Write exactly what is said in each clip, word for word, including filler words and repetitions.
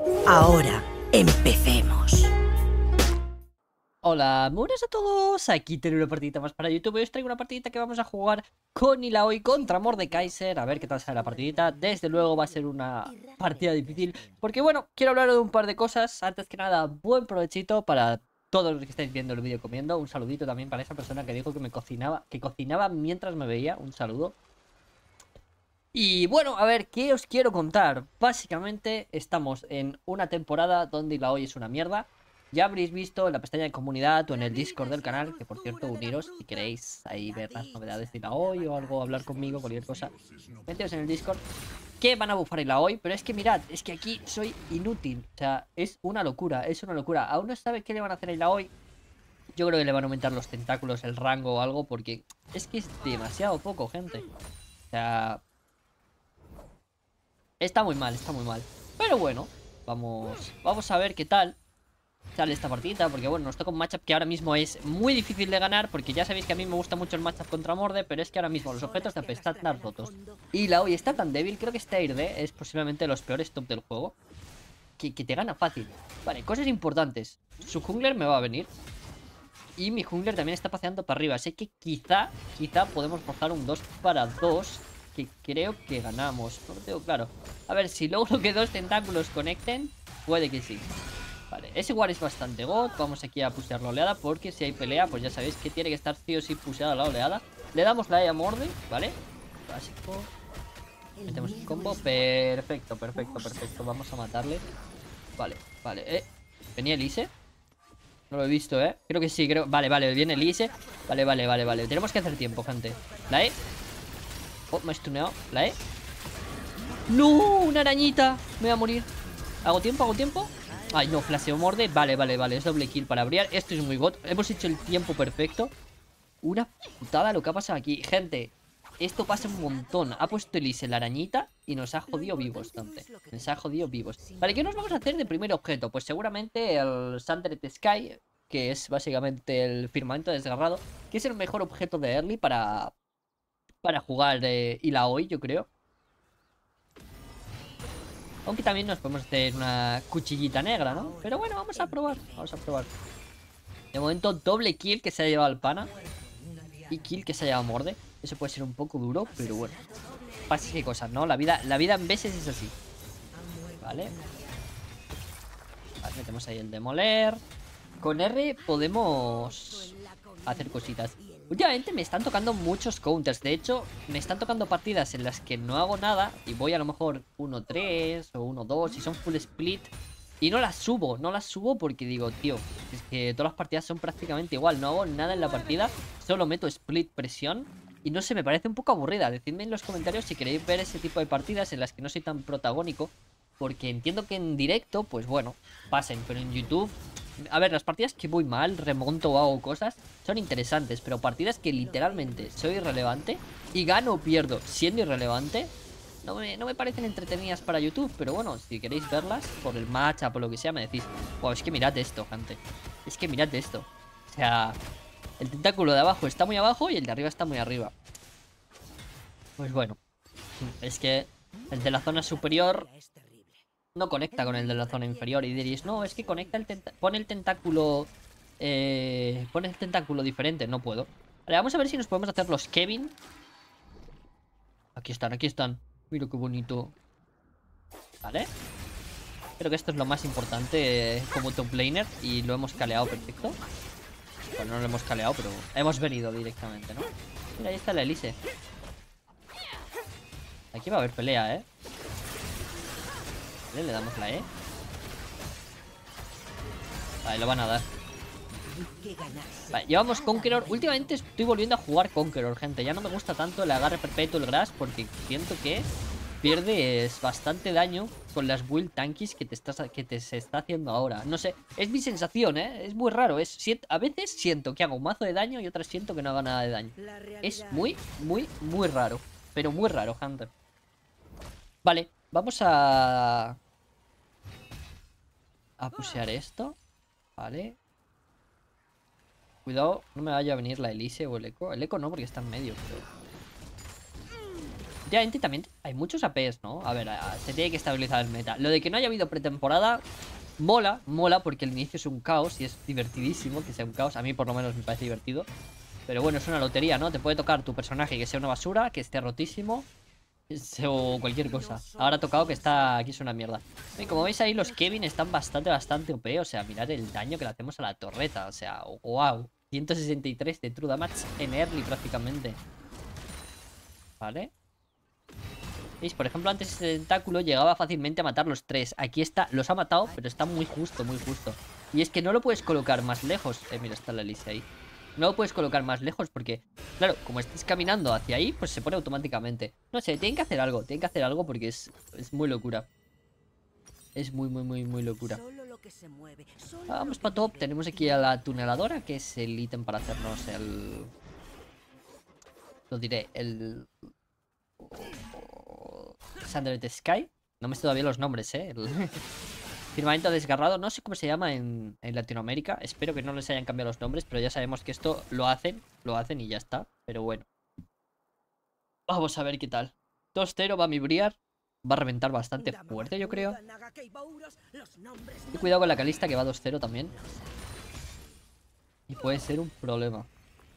Ahora, empecemos. Hola, buenas a todos, aquí tengo una partidita más para YouTube. Hoy os traigo una partidita que vamos a jugar con Illaoi contra Mordekaiser. A ver qué tal sale la partidita. Desde luego va a ser una partida difícil, porque bueno, quiero hablar de un par de cosas. Antes que nada, buen provechito para todos los que estáis viendo el vídeo comiendo. Un saludito también para esa persona que dijo que me cocinaba, que cocinaba mientras me veía. Un saludo. Y bueno, a ver, ¿qué os quiero contar? Básicamente estamos en una temporada donde Illaoi es una mierda. Ya habréis visto en la pestaña de comunidad o en el Discord del canal, que por cierto, uniros si queréis ahí ver las novedades de Illaoi o algo, hablar conmigo, cualquier cosa. Meteos en el Discord, que van a bufar Illaoi, pero es que mirad, es que aquí soy inútil. O sea, es una locura, es una locura. Aún no sabe qué le van a hacer a Illaoi. Yo creo que le van a aumentar los tentáculos, el rango o algo, porque es que es demasiado poco, gente. O sea... Está muy mal, está muy mal. Pero bueno, vamos, vamos a ver qué tal sale esta partida. Porque bueno, nos toca un matchup que ahora mismo es muy difícil de ganar. Porque ya sabéis que a mí me gusta mucho el matchup contra Morde. Pero es que ahora mismo los objetos de A P están tan rotos y la Illaoi está tan débil. Creo que este Air-D es posiblemente los peores top del juego, que, que te gana fácil. Vale, cosas importantes. Su jungler me va a venir y mi jungler también está paseando para arriba. Así que quizá, quizá podemos forzar un dos para dos, que creo que ganamos. No lo tengo claro. A ver, si logro que dos tentáculos conecten, puede que sí. Vale, ese igual es bastante god. Vamos aquí a pusear la oleada, porque si hay pelea, pues ya sabéis que tiene que estar sí o sí puseada la oleada. Le damos la E a Morde, ¿vale? Básico. Metemos el combo. Perfecto, perfecto, perfecto. Vamos a matarle. Vale, vale. Eh, ¿venía Elise? No lo he visto, ¿eh? Creo que sí, creo... Vale, vale, viene Elise. Vale, vale, vale, vale. Tenemos que hacer tiempo, gente. La E. Oh, me he stuneado. La E. ¡No! ¡Una arañita! Me voy a morir. ¿Hago tiempo? ¿Hago tiempo? Ay, no, flasheo Morde. Vale, vale, vale. Es doble kill para abrir. Esto es muy god. Hemos hecho el tiempo perfecto. Una putada lo que ha pasado aquí. Gente, esto pasa un montón. Ha puesto Elise la arañita y nos ha jodido vivos, gente. Nos ha jodido vivos. Vale, ¿qué nos vamos a hacer de primer objeto? Pues seguramente el Sundered Sky, que es básicamente el firmamento desgarrado, que es el mejor objeto de early para, para jugar eh, Illaoi, yo creo. Aunque también nos podemos hacer una cuchillita negra, ¿no? Pero bueno, vamos a probar. Vamos a probar. De momento, doble kill que se ha llevado el pana. Y kill que se ha llevado Morde. Eso puede ser un poco duro, pero bueno. Pasa que cosas, ¿no? La vida, la vida en veces es así. Vale. Vale, metemos ahí el demoler. Con R podemos hacer cositas. Últimamente me están tocando muchos counters. De hecho, me están tocando partidas en las que no hago nada y voy a lo mejor uno tres o uno dos y son full split. Y no las subo, no las subo porque digo, tío, es que todas las partidas son prácticamente igual. No hago nada en la partida, solo meto split presión. Y no sé, me parece un poco aburrida. Decidme en los comentarios si queréis ver ese tipo de partidas en las que no soy tan protagónico. Porque entiendo que en directo, pues bueno, pasen, pero en YouTube... A ver, las partidas que voy mal, remonto o hago cosas, son interesantes. Pero partidas que literalmente soy irrelevante y gano o pierdo siendo irrelevante, no me, no me parecen entretenidas para YouTube. Pero bueno, si queréis verlas por el matchup o lo que sea, me decís, wow, es que mirad esto, gente. Es que mirad esto. O sea, el tentáculo de abajo está muy abajo y el de arriba está muy arriba. Pues bueno, es que el de la zona superior no conecta con el de la zona inferior. Y diréis, no, es que conecta el tentáculo. Pone el tentáculo. Eh, pone el tentáculo diferente. No puedo. Vale, vamos a ver si nos podemos hacer los Kevin. Aquí están, aquí están. Mira qué bonito. Vale. Creo que esto es lo más importante eh, como top laner. Y lo hemos caleado perfecto. Bueno, no lo hemos caleado, pero hemos venido directamente, ¿no? Mira, ahí está la Elise. Aquí va a haber pelea, ¿eh? Vale, le damos la E. Vale, lo van a dar. Vale, llevamos Conqueror. Últimamente estoy volviendo a jugar Conqueror, gente. Ya no me gusta tanto el agarre perpetuo, el Grass, porque siento que pierdes bastante daño con las build tankies que te, estás, que te se está haciendo ahora. No sé, es mi sensación, ¿eh? Es muy raro. Es, a veces siento que hago un mazo de daño y otras siento que no hago nada de daño. Es muy, muy, muy raro. Pero muy raro, Hunter. Vale, vamos a... a pusear esto. Vale. Cuidado, no me vaya a venir la Elise o el Eco. El Eco no, porque está en medio, pero... últimamente también hay muchos A Ps, ¿no? A ver, a- se tiene que estabilizar el meta. Lo de que no haya habido pretemporada mola, mola porque el inicio es un caos y es divertidísimo que sea un caos. A mí por lo menos me parece divertido. Pero bueno, es una lotería, ¿no? Te puede tocar tu personaje que sea una basura, que esté rotísimo o cualquier cosa. Ahora ha tocado que está aquí es una mierda. Y como veis ahí los Kevin están bastante, bastante O P. O sea, mirad el daño que le hacemos a la torreta. O sea, wow. ciento sesenta y tres de True Damage en early prácticamente. Vale. ¿Veis? Por ejemplo, antes ese tentáculo llegaba fácilmente a matar los tres. Aquí está, los ha matado, pero está muy justo, muy justo. Y es que no lo puedes colocar más lejos. Eh, mira, está la Elise ahí. No lo puedes colocar más lejos porque, claro, como estés caminando hacia ahí, pues se pone automáticamente. No sé, tienen que hacer algo, tienen que hacer algo porque es, es muy locura. Es muy, muy, muy, muy locura. Vamos para top. Tenemos aquí a la tuneladora, que es el ítem para hacernos el... Lo diré, el... Sundered Sky. No me sé todavía los nombres, eh. El... Firmamento desgarrado. No sé cómo se llama en, en Latinoamérica. Espero que no les hayan cambiado los nombres, pero ya sabemos que esto lo hacen. Lo hacen y ya está. Pero bueno. Vamos a ver qué tal. dos cero va a mi Briar. Va a reventar bastante fuerte, yo creo. Y cuidado con la Calista, que va dos cero también. Y puede ser un problema.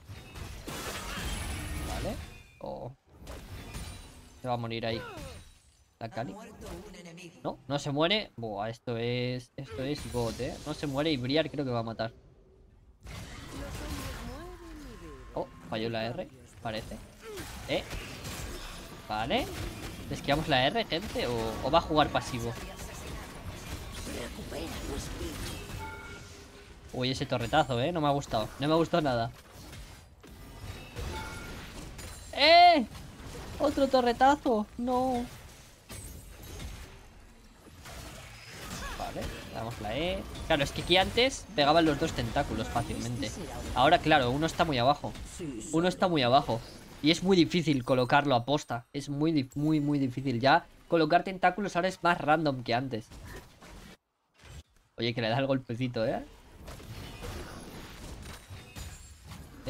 Vale. Oh. Se va a morir ahí la Cali. No, no se muere. Buah, esto es... Esto es God, eh. No se muere y Briar creo que va a matar. Oh, falló la R, parece. Eh. Vale. ¿Esquivamos la R, gente? ¿O, o va a jugar pasivo? Uy, ese torretazo, eh. No me ha gustado. No me ha gustado nada. ¡Eh! ¡Otro torretazo! No. Vale, le damos la E. Claro, es que aquí antes pegaban los dos tentáculos fácilmente. Ahora, claro, uno está muy abajo. Uno está muy abajo. Y es muy difícil colocarlo a posta. Es muy, muy, muy difícil. Ya colocar tentáculos ahora es más random que antes. Oye, que le da el golpecito, ¿eh? ¿Eh?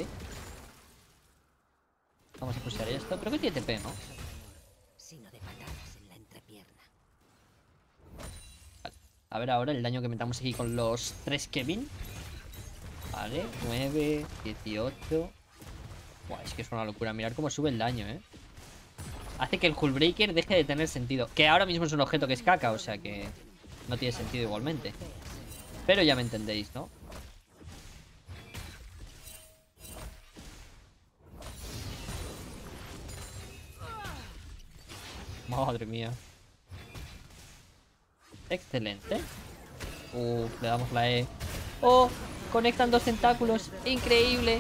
Vamos a pushear esto. Creo que tiene T P, ¿no? Vale. A ver ahora el daño que metamos aquí con los tres Kevin. Vale, nueve, dieciocho. Buah, es que es una locura. Mirad cómo sube el daño, ¿eh? Hace que el Hullbreaker deje de tener sentido. Que ahora mismo es un objeto que es caca, o sea que no tiene sentido igualmente. Pero ya me entendéis, ¿no? Madre mía. Excelente. Uh, le damos la E. ¡Oh! Conectan dos tentáculos. ¡Increíble!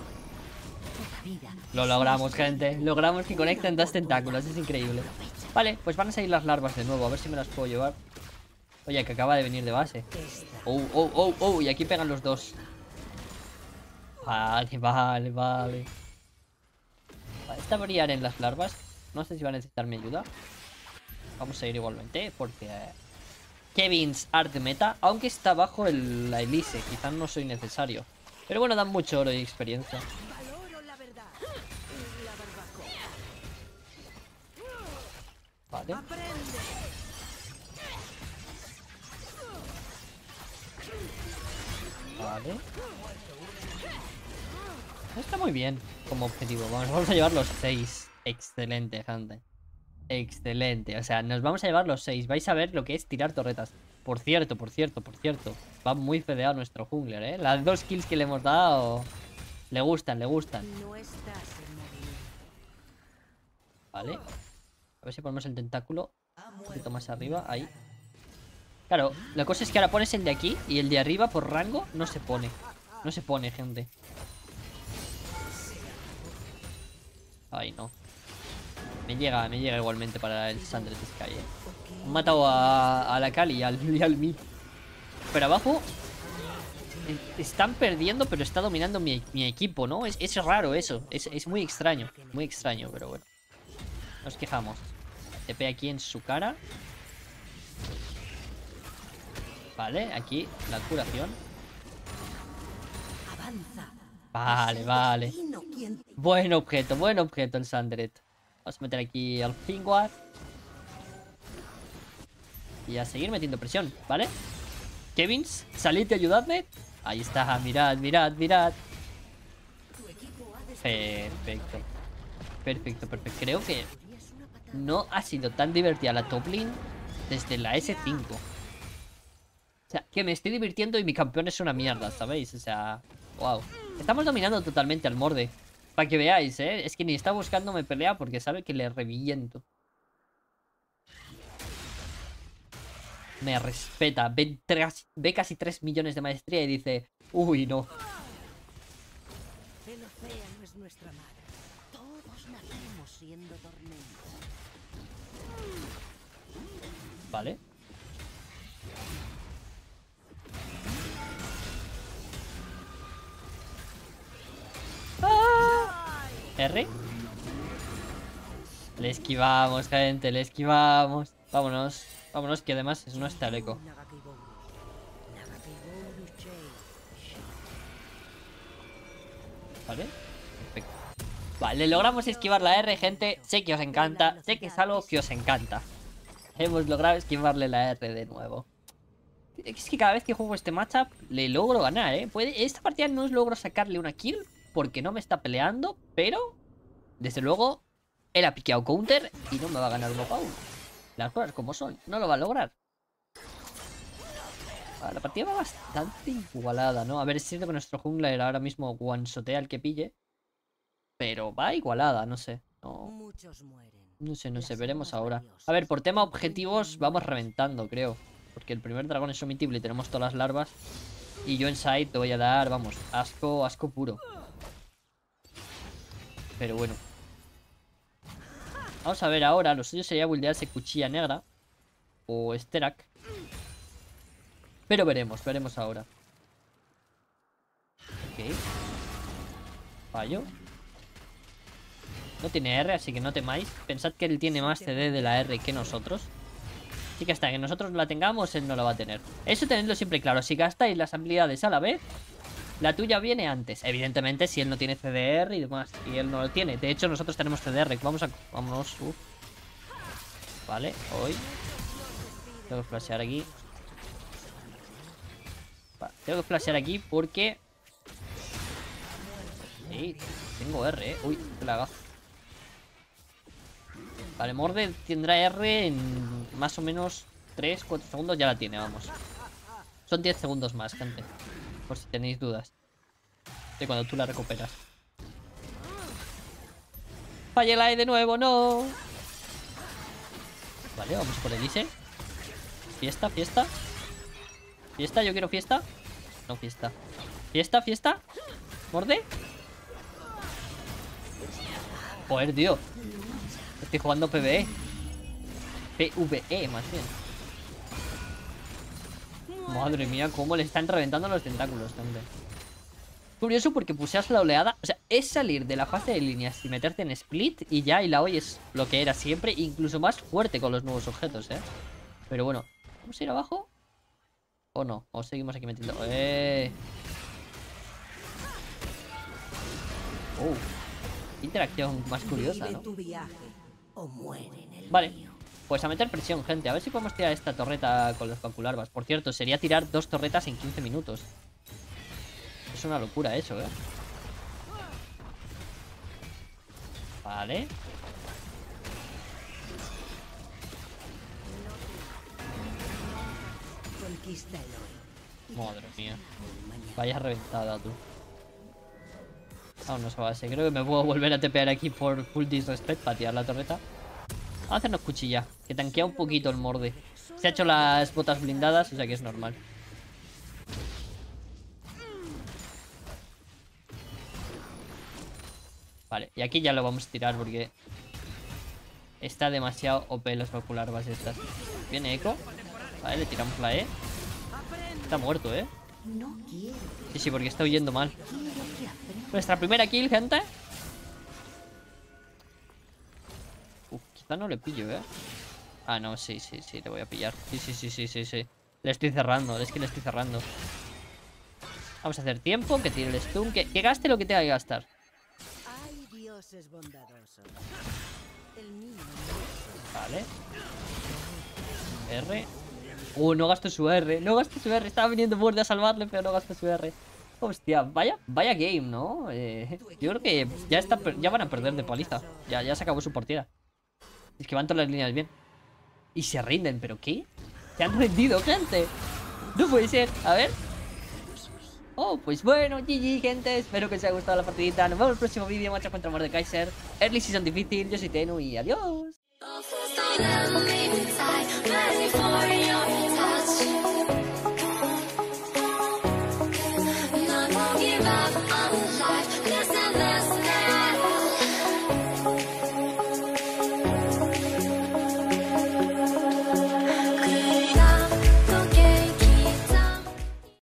Lo logramos, gente. Logramos que conecten dos tentáculos. Es increíble. Vale, pues van a salir las larvas de nuevo. A ver si me las puedo llevar. Oye, que acaba de venir de base. Oh, oh, oh, oh. Y aquí pegan los dos. Vale, vale, vale. Vale, esta Briar en las larvas. No sé si va a necesitar mi ayuda. Vamos a ir igualmente. Porque... Eh, Kevin's Art Meta. Aunque está bajo el, la Elise. Quizás no soy necesario. Pero bueno, dan mucho oro y experiencia. Vale. Vale. Está muy bien como objetivo. Vamos, vamos a llevar los seis. Excelente, gente. Excelente. O sea, nos vamos a llevar los seis. Vais a ver lo que es tirar torretas. Por cierto, por cierto, por cierto. Va muy fedeado nuestro jungler, ¿eh? Las dos kills que le hemos dado... Le gustan, le gustan. Vale. A ver si ponemos el tentáculo un poquito más arriba. Ahí. Claro, la cosa es que ahora pones el de aquí y el de arriba por rango no se pone. No se pone, gente. Ay, no. Me llega, me llega igualmente para el Sundered Sky, eh. Han matado a, a la Kali y al, y al Mi. Pero abajo están perdiendo, pero está dominando mi, mi equipo, ¿no? Es, es raro eso. Es, es muy extraño. Muy extraño, pero bueno. Nos quejamos. T P aquí en su cara. Vale, aquí la curación. Vale, vale. Buen objeto, buen objeto el Sundered. Vamos a meter aquí al Fingwar. Y a seguir metiendo presión, ¿vale? Kevins, salid y ayudadme. Ahí está, mirad, mirad, mirad. Perfecto. Perfecto, perfecto. Creo que no ha sido tan divertida la top lane desde la ese cinco. O sea, que me estoy divirtiendo y mi campeón es una mierda, ¿sabéis? O sea, wow. Estamos dominando totalmente al Morde. Para que veáis, ¿eh? Es que ni está buscándome pelea porque sabe que le reviento. Me respeta. Ve, tres, ve casi tres millones de maestría y dice... Uy, no. Celocea no es nuestra madre. Todos nacemos siendo tormentos. Vale. ¡Ah! R. Le esquivamos, gente. Le esquivamos. Vámonos. Vámonos, que además no está el eco. Vale. Perfecto. Vale, logramos esquivar la R, gente. Sé que os encanta. Sé que es algo que os encanta. Hemos logrado esquivarle la R de nuevo. Es que cada vez que juego este matchup le logro ganar, ¿eh? Puede... Esta partida no os logro sacarle una kill porque no me está peleando, pero desde luego él ha piqueado counter y no me va a ganar uno para uno. Las cosas como son, no lo va a lograr. Vale, la partida va bastante igualada, ¿no? A ver, es cierto que nuestro jungler ahora mismo one-shotea al que pille, pero va igualada, no sé. No, no sé, no sé, veremos ahora. A ver, por tema objetivos vamos reventando, creo. Porque el primer dragón es omitible y tenemos todas las larvas. Y yo en side te voy a dar, vamos, asco, asco puro. Pero bueno. Vamos a ver ahora, lo suyo sería buildearse cuchilla negra. O Sterak. Pero veremos, veremos ahora. Ok. Fallo. No tiene R, así que no temáis. Pensad que él tiene más C D de la R que nosotros. Así que hasta que nosotros la tengamos, él no la va a tener. Eso tenedlo siempre claro. Si gastáis las habilidades a la vez, la tuya viene antes. Evidentemente, si él no tiene C D R y demás. Y él no lo tiene. De hecho, nosotros tenemos C D R. Vamos a... Vámonos. Uf. Vale, hoy. Tengo que flashear aquí. Vale, tengo que flashear aquí porque... Sí, tengo R, eh. Uy, qué laga. Vale, Morde tendrá R en más o menos tres, cuatro segundos. Ya la tiene, vamos. Son diez segundos más, gente. Por si tenéis dudas de cuando tú la recuperas. Fallé la E de nuevo, no. Vale, vamos por Elise. Fiesta, fiesta. Fiesta, yo quiero fiesta. No, fiesta. Fiesta, fiesta. Morde. Joder, tío. Estoy jugando P V E. P V E, más bien. Madre mía, cómo le están reventando los tentáculos, hombre. Curioso porque puseas la oleada. O sea, es salir de la fase de líneas y meterte en split y ya, y la hoy es lo que era siempre. Incluso más fuerte con los nuevos objetos, ¿eh? Pero bueno, ¿vamos a ir abajo? ¿O no? ¿O seguimos aquí metiendo? ¡Eh! ¡Oh! Interacción más curiosa, ¿no? Vale, pues a meter presión, gente. A ver si podemos tirar esta torreta con los calcularvas. Por cierto, sería tirar dos torretas en quince minutos. Es una locura eso, ¿eh? Vale. Madre mía. Vaya reventada, tú. Vámonos a base. Creo que me puedo volver a tepear aquí por full disrespect para tirar la torreta. Vamos a hacernos cuchilla, que tanquea un poquito el Morde. Se ha hecho las botas blindadas, o sea que es normal. Vale, y aquí ya lo vamos a tirar porque está demasiado O P las calcularvas estas. Viene Echo. Vale, le tiramos la E. Está muerto, ¿eh? Sí, sí, porque está huyendo mal. Nuestra primera kill, gente. Uf, quizá no le pillo, ¿eh? Ah, no, sí, sí, sí, le voy a pillar. Sí, sí, sí, sí, sí, sí. Le estoy cerrando, es que le estoy cerrando. Vamos a hacer tiempo, que tire el stun, que, que gaste lo que tenga que gastar. El mío. Vale. R. Uh, no gastó su R. No gastó su R. Estaba viniendo Morde a salvarle, pero no gastó su R. Hostia, vaya, vaya game, ¿no? Eh, yo creo que ya está, ya van a perder de paliza. Ya, ya se acabó su partida. Es que van todas las líneas bien. Y se rinden, ¿pero qué? Se han rendido, gente. No puede ser. A ver. Oh, pues bueno, G G, gente. Espero que os haya gustado la partidita. Nos vemos en el próximo vídeo. Matchup contra Mordekaiser. Early Season difícil. Yo soy Tenu y adiós.